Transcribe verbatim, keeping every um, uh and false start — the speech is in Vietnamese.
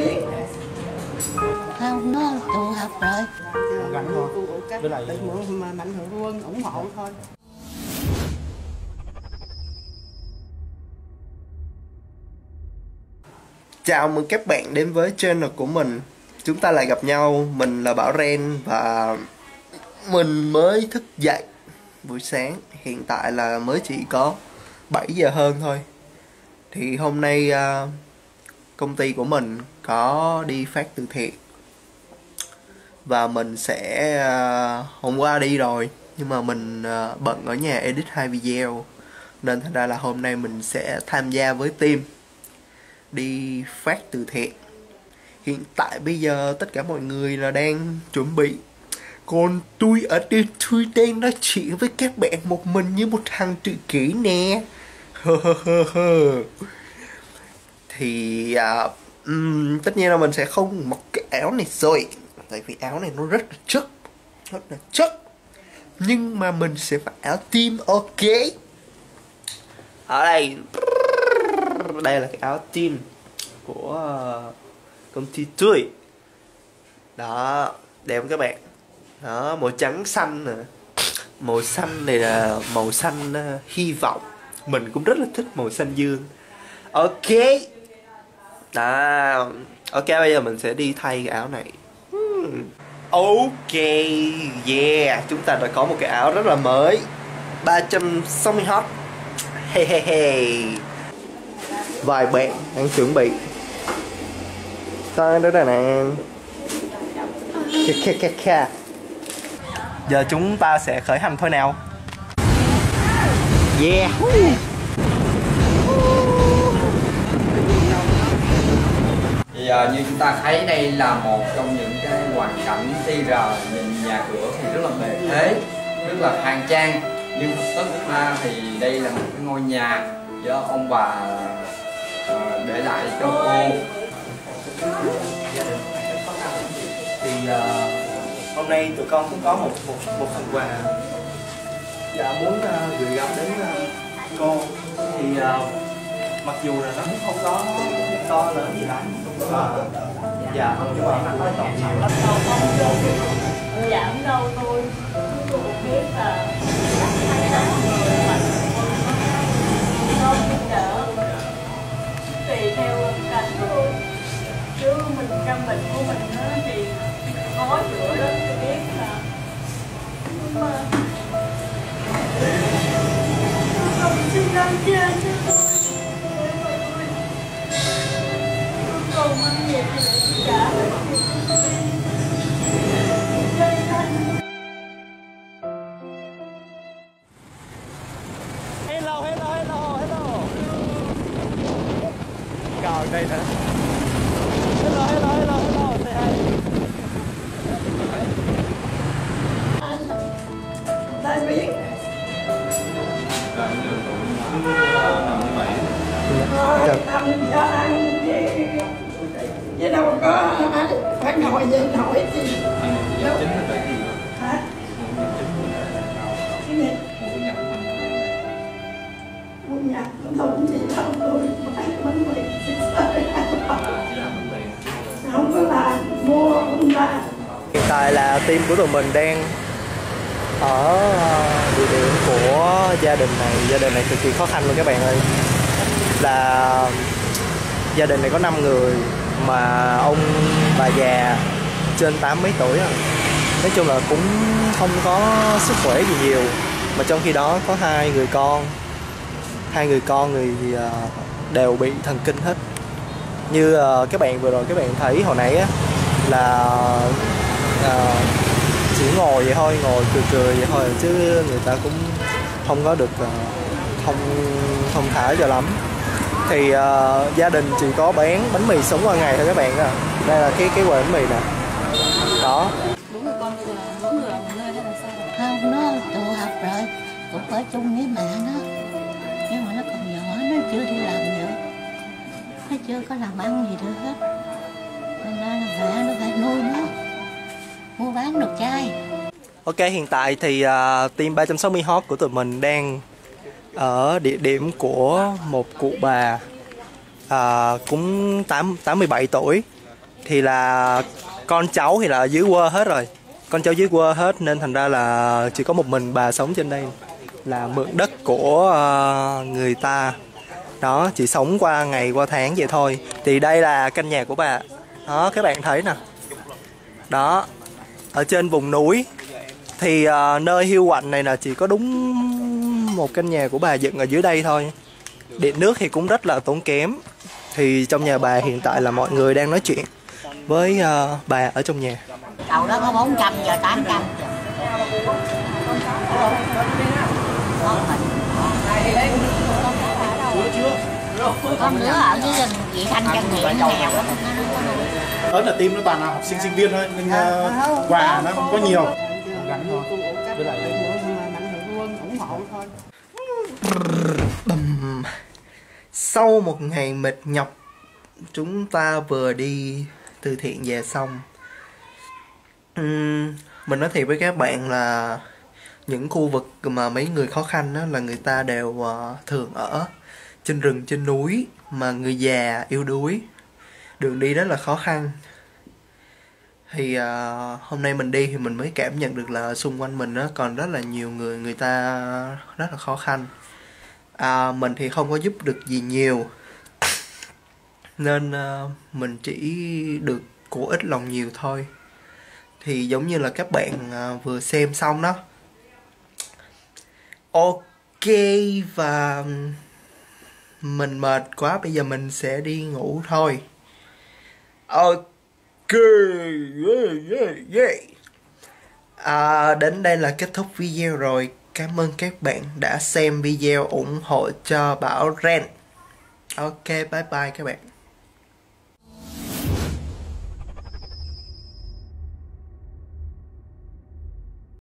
biển. Không, nó tụ học rồi. Gánh thôi. Với lại mà mạnh thường quân ủng hộ thôi. Chào mừng các bạn đến với channel của mình. Chúng ta lại gặp nhau. Mình là Bảo Ren và mình mới thức dậy buổi sáng. Hiện tại là mới chỉ có bảy giờ hơn thôi. Thì hôm nay uh, công ty của mình có đi phát từ thiện. Và mình sẽ uh, hôm qua đi rồi, nhưng mà mình uh, bận ở nhà edit hai video, nên thành ra là hôm nay mình sẽ tham gia với team đi phát từ thiện. Hiện tại bây giờ tất cả mọi người là đang chuẩn bị, còn tôi ở đây tôi đang nói chuyện với các bạn một mình như một thằng tự kỷ nè. Thì uh, um, tất nhiên là mình sẽ không mặc cái áo này rồi, tại vì áo này nó rất là chất, rất là chất. Nhưng mà mình sẽ mặc áo team, ok. Ở đây, đây là cái áo team của công ty tôi. Đó, đẹp không các bạn? Đó, màu trắng xanh nè. Màu xanh này là màu xanh uh, hy vọng. Mình cũng rất là thích màu xanh dương. Ok. Đó. Ok, bây giờ mình sẽ đi thay cái áo này. hmm. Ok, yeah. Chúng ta đã có một cái áo rất là mới, ba trăm sáu mươi hot. Hey hey hey. Vài bạn đang chuẩn bị. Đây đó nè. Giờ chúng ta sẽ khởi hành thôi nào. Yeah. Thì uh, như chúng ta thấy đây là một trong những cái hoàn cảnh đi rờ, nhìn nhà cửa thì rất là bề thế, rất là khang trang, nhưng thực tất ra thì đây là một cái ngôi nhà do ông bà uh, để lại cho cô. Thì uh, hôm nay tụi con cũng có một một một phần quà, dạ muốn uh, gửi gắm đến uh, cô. Thì uh, mặc dù là nó cũng không có to lớn gì lắm, uh, dạ nhưng mà nó có tổng nhiều. Dạ không đâu, tôi tôi biết là hai tháng người mà không giúp đỡ tùy theo cảnh thôi, chứ mình căn bệnh của mình thì khó chữa lắm. Tôi biết là nhưng mà không xin làm cha cho tôi, tôi còn mang về thì trả lại cho tôi. Hello, hello, hello, hello. Còn đây nữa. Hello, hello, hello, hello, say hi. Tại biết ăn cho ăn chứ chứ đâu có phải ngồi vậy nổi thì đâu. Hả? Cái gì? Mua nhạc không gì đâu, tôi phải bánh mì không có làm, mua không làm. Hiện tại là team của tụi mình đang ở địa điểm của gia đình này. Gia đình này cực kỳ khó khăn luôn các bạn ơi. Là gia đình này có năm người, mà ông bà già trên tám mấy tuổi rồi. Nói chung là cũng không có sức khỏe gì nhiều, mà trong khi đó có hai người con. Hai người con người thì đều bị thần kinh hết. Như các bạn vừa rồi các bạn thấy hồi nãy á, là uh, chỉ ngồi vậy thôi, ngồi cười cười vậy thôi, chứ người ta cũng không có được uh, thông thông thả cho lắm. Thì uh, gia đình chỉ có bán bánh mì sống qua ngày thôi các bạn ạ. Đây là cái cái quầy bánh mì nè. Đó. Bốn người con là bốn người ở một nơi hay là sao? Không, nó tụ học rồi, cũng ở chung với mẹ nó, nhưng mà nó còn nhỏ, nó chưa đi làm nữa, nó chưa có làm ăn gì được hết, nên là mẹ nó phải nuôi nó, mua bán đồ chay. Ok, hiện tại thì uh, team ba trăm sáu mươi hot của tụi mình đang ở địa điểm của một cụ bà uh, cũng tám mươi bảy tuổi. thì là con cháu thì là ở dưới quê hết rồi, con cháu dưới quê hết nên thành ra là chỉ có một mình bà sống trên đây, là mượn đất của uh, người ta đó, chỉ sống qua ngày qua tháng vậy thôi. Thì đây là căn nhà của bà đó, các bạn thấy nè đó, ở trên vùng núi. Thì uh, nơi hiu quạnh này là chỉ có đúng một căn nhà của bà dựng ở dưới đây thôi. Điện nước thì cũng rất là tốn kém. Thì trong nhà bà hiện tại là mọi người đang nói chuyện với uh, bà ở trong nhà. Đầu đó có bốn trăm, giờ tám trăm. Con nữa ở dưới rừng vị thanh chân nghiện nghèo đó. Ớt là team nó toàn là học sinh sinh viên thôi nên uh, quà nó không có nhiều. Sau một ngày mệt nhọc, chúng ta vừa đi từ thiện về xong. uhm, Mình nói thiệt với các bạn là những khu vực mà mấy người khó khăn đó là người ta đều uh, thường ở trên rừng, trên núi, mà người già yếu đuối, đường đi rất là khó khăn. Thì uh, hôm nay mình đi thì mình mới cảm nhận được là xung quanh mình đó còn rất là nhiều người, người ta rất là khó khăn. À, mình thì không có giúp được gì nhiều nên uh, mình chỉ được của ít lòng nhiều thôi. Thì giống như là các bạn uh, vừa xem xong đó. Ok, và mình mệt quá, bây giờ mình sẽ đi ngủ thôi. Ok, yeah, yeah, yeah. À, đến đây là kết thúc video rồi. Cảm ơn các bạn đã xem video ủng hộ cho Bảo Ren. Ok, bye bye các bạn.